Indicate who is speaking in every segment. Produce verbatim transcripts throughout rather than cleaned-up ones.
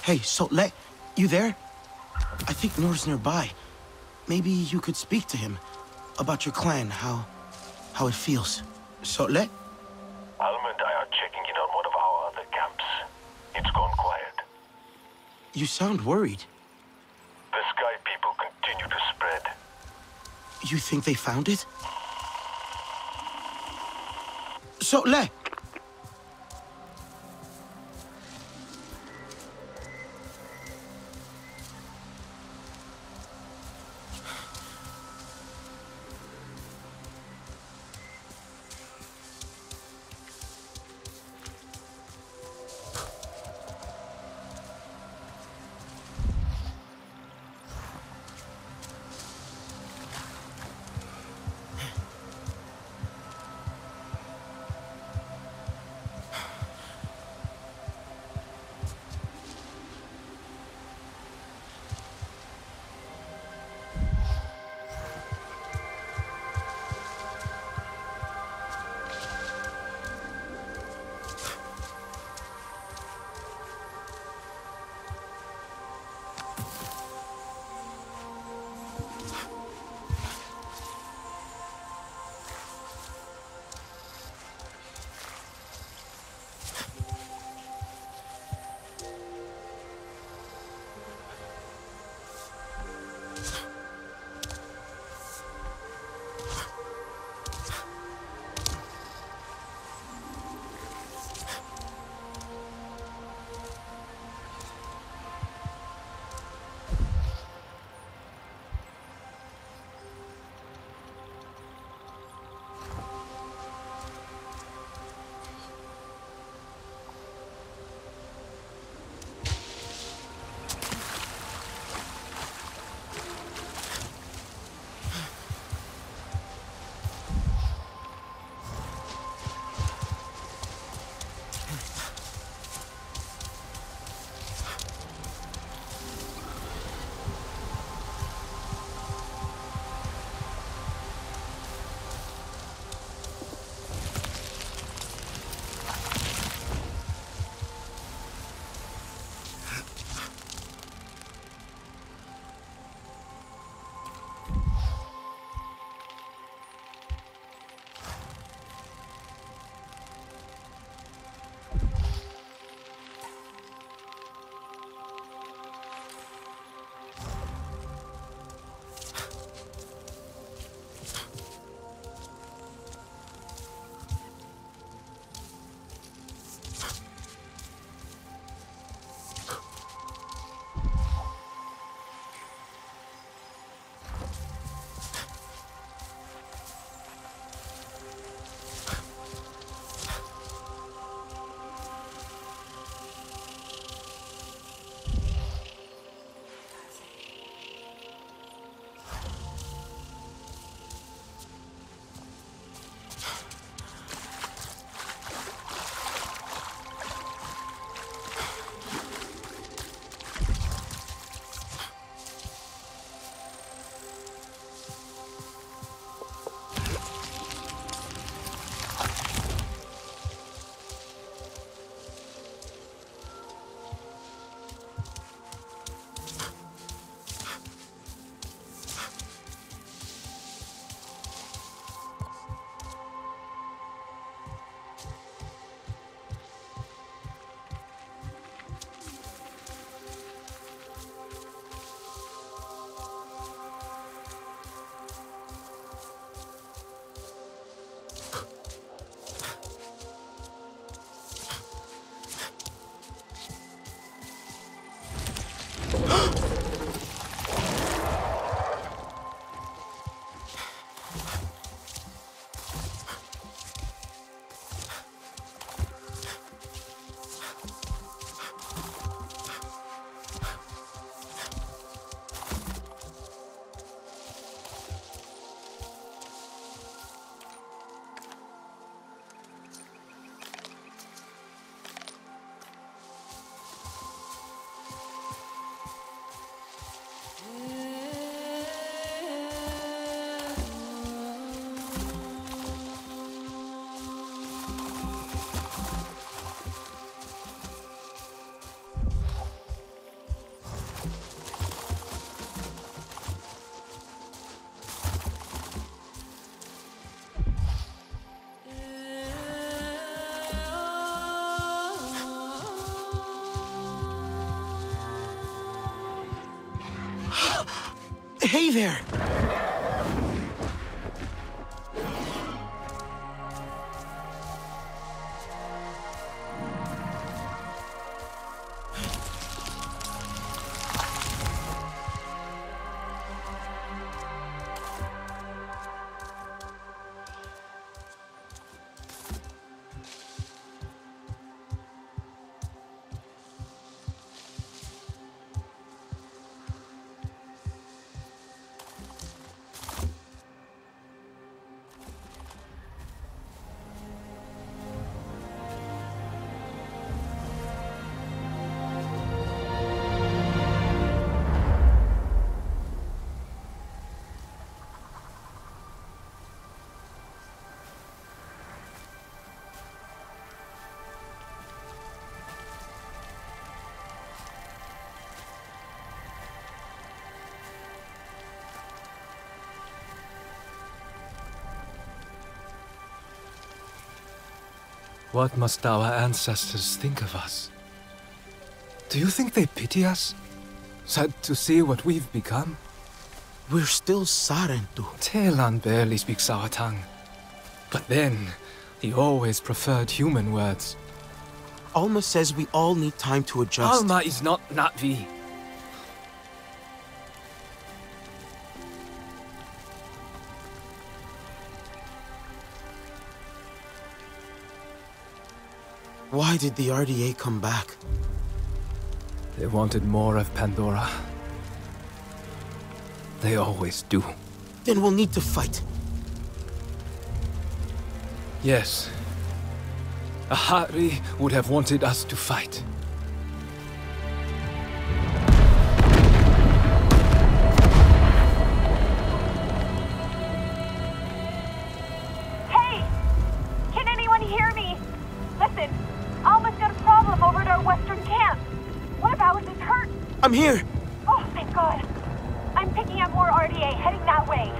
Speaker 1: Hey, Sotle, you there? I think Noor's nearby. Maybe you could speak to him about your clan, how... how it feels. Sotle?
Speaker 2: Alma and I are checking in on one of our other camps. It's gone quiet.
Speaker 1: You sound worried.
Speaker 2: The Sky people continue to spread.
Speaker 1: You think they found it? Sotle! Hey there!
Speaker 3: What must our ancestors think of us? Do you think they pity us? Sad to see what we've become?
Speaker 1: We're still Sarentu.
Speaker 3: Telan barely speaks our tongue. But then, he always preferred human words.
Speaker 1: Alma says we all need time to adjust.
Speaker 3: Alma is not Na'vi.
Speaker 1: Why did the R D A come back?
Speaker 3: They wanted more of Pandora. They always do.
Speaker 1: Then we'll need to fight.
Speaker 3: Yes. Ahari would have wanted us to fight.
Speaker 4: Hey! Can anyone hear me? Listen, Alma's got a problem over at our western camp. One of ours is hurt.
Speaker 1: I'm here!
Speaker 4: Oh, thank God. I'm picking up more R D A heading that way.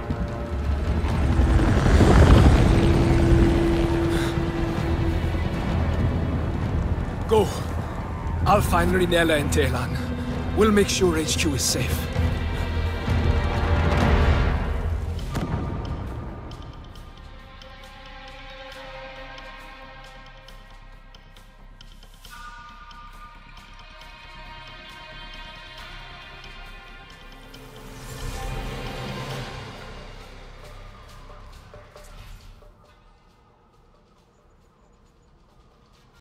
Speaker 3: Go. I'll find Rinella and Telan. We'll make sure H Q is safe.